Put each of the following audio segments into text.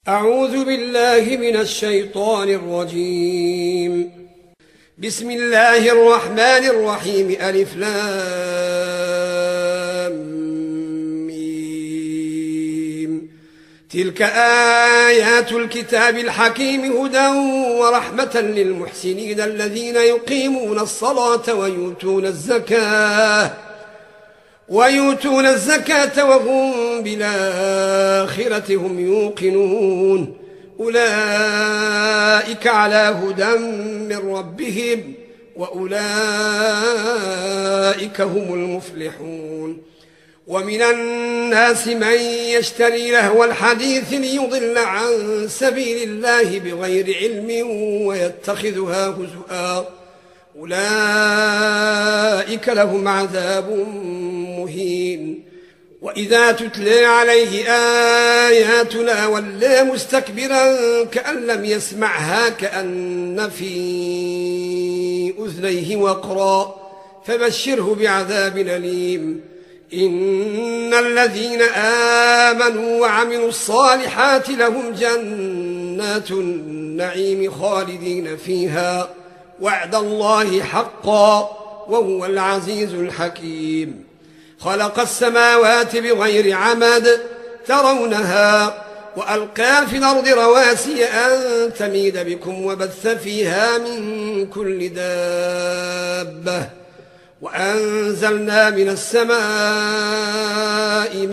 أعوذ بالله من الشيطان الرجيم. بسم الله الرحمن الرحيم. ألف لام ميم. تلك آيات الكتاب الحكيم هدى ورحمة للمحسنين الذين يقيمون الصلاة ويؤتون الزكاة وهم بالآخرة هم يوقنون. أولئك على هدى من ربهم وأولئك هم المفلحون. ومن الناس من يشتري لهو الحديث ليضل عن سبيل الله بغير علم ويتخذها هزؤا. أولئك لهم عذاب مهين. وإذا تتلى عليه آياتنا ولى مستكبرا كأن لم يسمعها كأن في أذنيه وقرا فبشره بعذاب أليم. إن الذين آمنوا وعملوا الصالحات لهم جنات النعيم خالدين فيها وعد الله حقا وهو العزيز الحكيم. خلق السماوات بغير عمد ترونها وألقى في الأرض رواسي أن تميد بكم وبث فيها من كل دابة وأنزلنا من السماء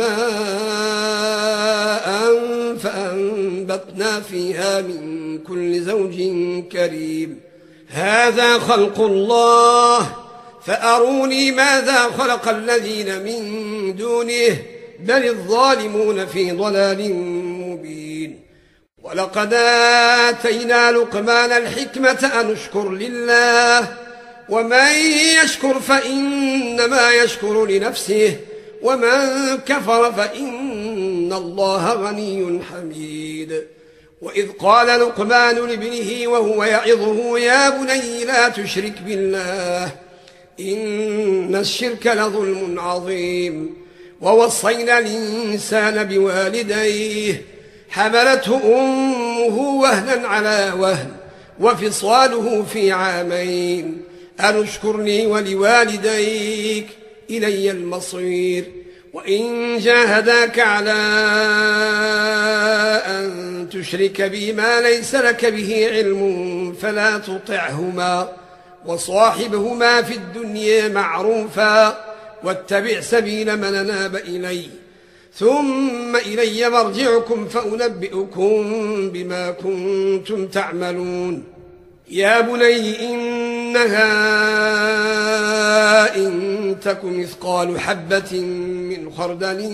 ماء فأنبتنا فيها من كل زوج كريم. هذا خلق الله فأروني ماذا خلق الذين من دونه بل الظالمون في ضلال مبين. ولقد آتينا لقمان الحكمة أن اشكر لله ومن يشكر فإنما يشكر لنفسه ومن كفر فإن الله غني حميد. وإذ قال لقمان لابنه وهو يعظه يا بني لا تشرك بالله إن الشرك لظلم عظيم. ووصينا الإنسان بوالديه حملته أمه وهنا على وهن وفصاله في عامين أن اشكر لي ولوالديك إلي المصير. وإن جاهداك على أن تشرك بي ما ليس لك به علم فلا تطعهما وصاحبهما في الدنيا معروفا واتبع سبيل من أناب إلي ثم إلي مرجعكم فأنبئكم بما كنتم تعملون. يا بني إنها إن تك مثقال حبة من خردل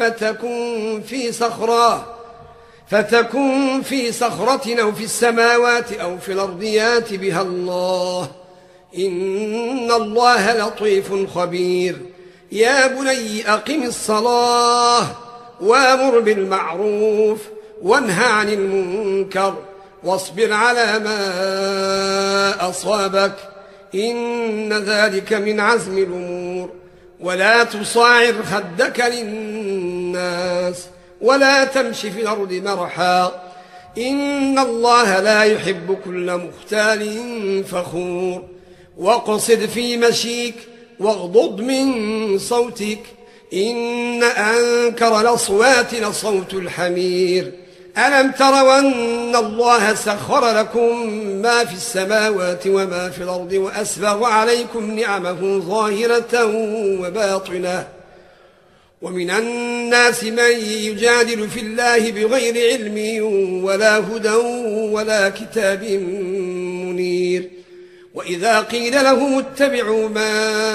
فتكن في صخرة أو في السماوات أو في الأرض يات بها الله إن الله لطيف خبير. يا بني أقم الصلاة وأمر بالمعروف وانهى عن المنكر واصبر على ما أصابك إن ذلك من عزم الأمور. ولا تصاعر خدك للناس ولا تمش في الأرض مرحا إن الله لا يحب كل مختال فخور. واقصد في مشيك واغضض من صوتك إن أنكر الأصوات لصوت الحمير. ألم تروا أن الله سخر لكم ما في السماوات وما في الأرض وأسبغ عليكم نعمه ظاهرة وباطنة. ومن الناس من يجادل في الله بغير علم ولا هدى ولا كتاب منير. وإذا قيل لهم اتبعوا ما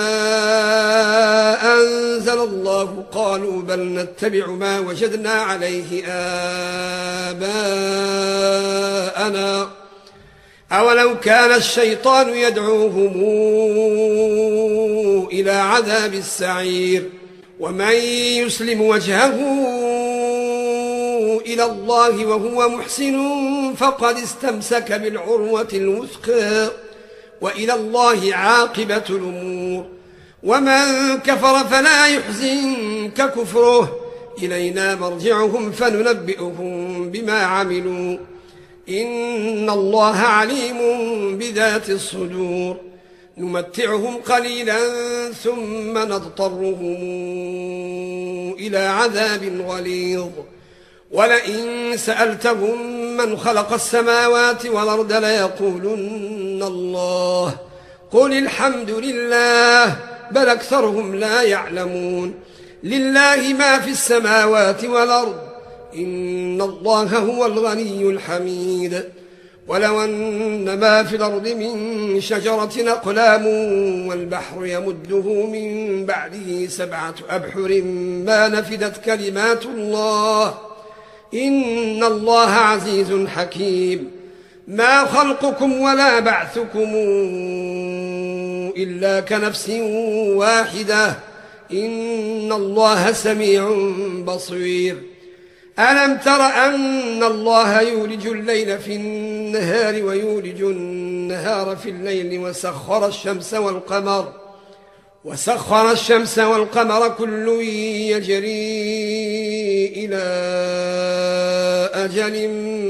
أنزل الله قالوا بل نتبع ما وجدنا عليه آباءنا أولو كان الشيطان يدعوهم إلى عذاب السعير. ومن يسلم وجهه إلى الله وهو محسن فقد استمسك بالعروة الوثقى وإلى الله عاقبة الأمور. ومن كفر فلا يحزنك كفره إلينا مرجعهم فننبئهم بما عملوا إن الله عليم بذات الصدور نمتعهم قليلا ثم نضطرهم إلى عذاب غليظ ولئن سألتهم من خلق السماوات والأرض ليقولن الله قل الحمد لله بل أكثرهم لا يعلمون لله ما في السماوات والأرض إن الله هو الغني الحميد ولو أن ما في الأرض من شجرة أقلام والبحر يمده من بعده 7 أبحر ما نفدت كلمات الله إن الله عزيز حكيم ما خلقكم ولا بعثكم إلا كنفس واحدة إن الله سميع بصير ألم تر أن الله يولج الليل في النهار ويولج النهار في الليل وسخر الشمس والقمر كل يجري إلى أجل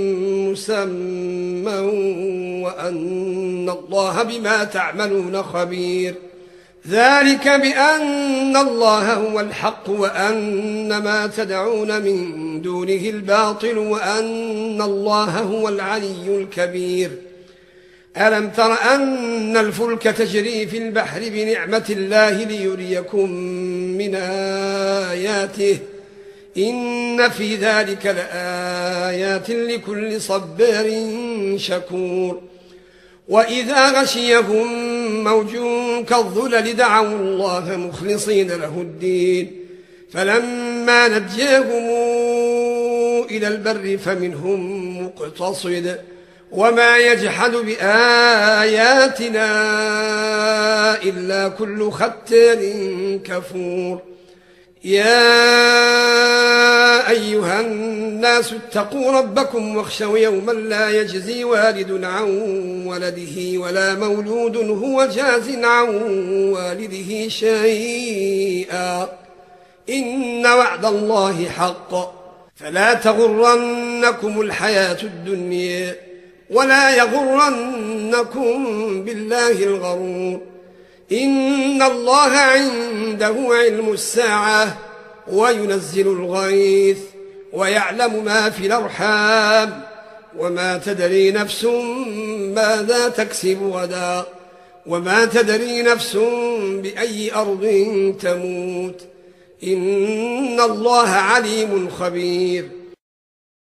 مسمى وأن الله بما تعملون خبير ذلك بأن الله هو الحق وأن ما تدعون من دونه الباطل وأن الله هو العلي الكبير ألم تر أن الفلك تجري في البحر بنعمة الله ليريكم من آياته إن في ذلك لآيات لكل صبار شكور وإذا غشيهم موج كالظلل دعوا الله مخلصين له الدين فلما نجاهم إلى البر فمنهم مقتصد وما يجحد بآياتنا إلا كل ختار كفور يا أيها الناس اتقوا ربكم واخشوا يوما لا يجزي والد عن ولده ولا مولود هو جاز عن والده شيئا إن وعد الله حق فلا تغرنكم الحياة الدنيا ولا يغرنكم بالله الغرور إن الله عنده علم الساعة وينزل الغيث ويعلم ما في الأرحام وما تدري نفس ماذا تكسب غدا وما تدري نفس بأي أرض تموت إن الله عليم خبير